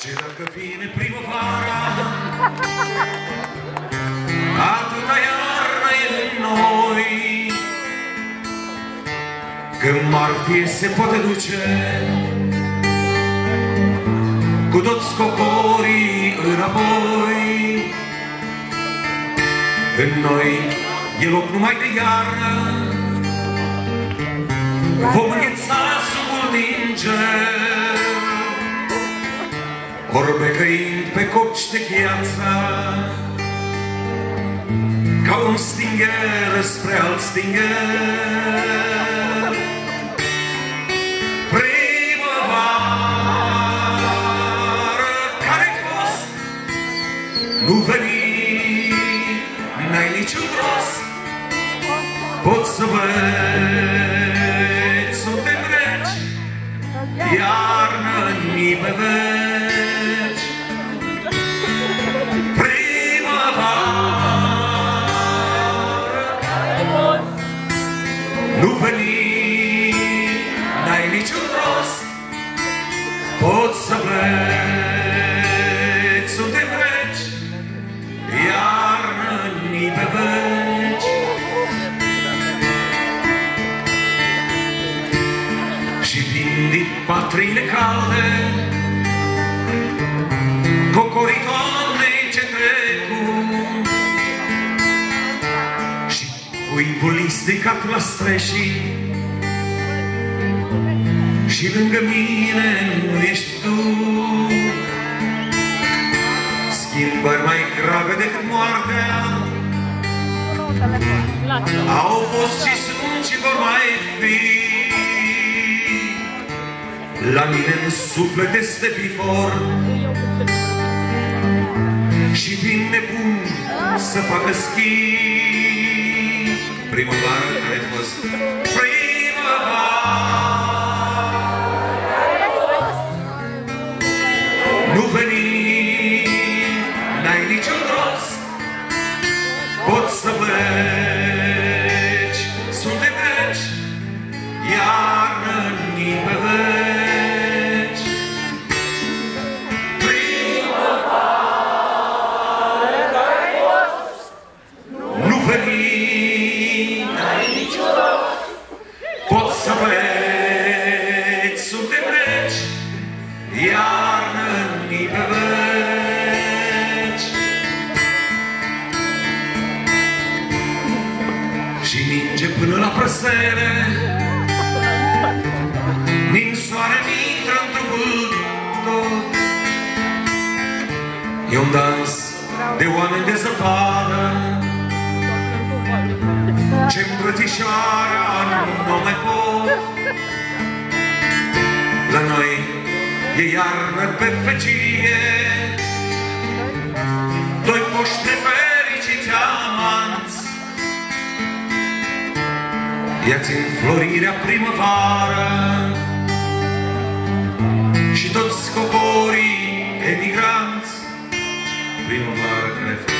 Și dacă vine primăvara, atâta iarnă e în noi, când martie se poate duce cu toți cocorii înapoi. În noi e loc numai de iarnă, vom îngheța sucul din cer, orbecăind pe coci de gheață, ca un stinger spre alt stinger. Primăvară care-i fost, nu veni, n-ai niciun rost, poți să vezi, suntem reci, iarnă-ni pe veci. Primăvară, nu veni, n-ai niciun rost, poți să vezi, suntem reci, iarnă-ni pe veci. Și vin din patriile calde cocorii toamnei ce trecu, și cuibul stricat la streșii, și lângă mine nu ești tu. Schimbări mai grave decât moartea au fost și sunt și vor mai fi. La mine în suflet este vifor și vin nebun să facă schi. Primăvară care a fost nu veni, n-ai niciun rost, poți să pleci, suntem reci, iarnă-ni pe veci. Primăvară care-i fost, nu veni, n-ai niciun rost, poți să pleci, suntem reci, iarnă-ni pe veci. Și ninge până la prăsele, nin soare intră într-un vânt. E un dans de oameni de zăpadă ce îmbrățișarea nu mai pot. La noi e iarnă pe fecie, doi foști nefericiți amanți, ia-ți înflorirea primăvară și toți cocorii emigranți. Primăvară care-i fost,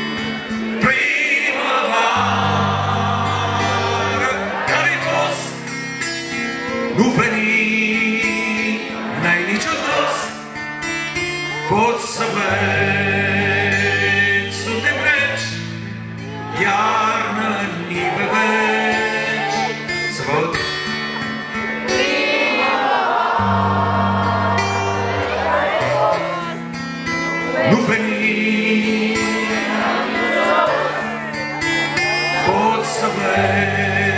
primăvară care-i fost, nu veni, n-ai niciun rost, poți să vezi, suntem reci, iarnă-ni pe veci. Să văd. Nu veni, poți să vezi.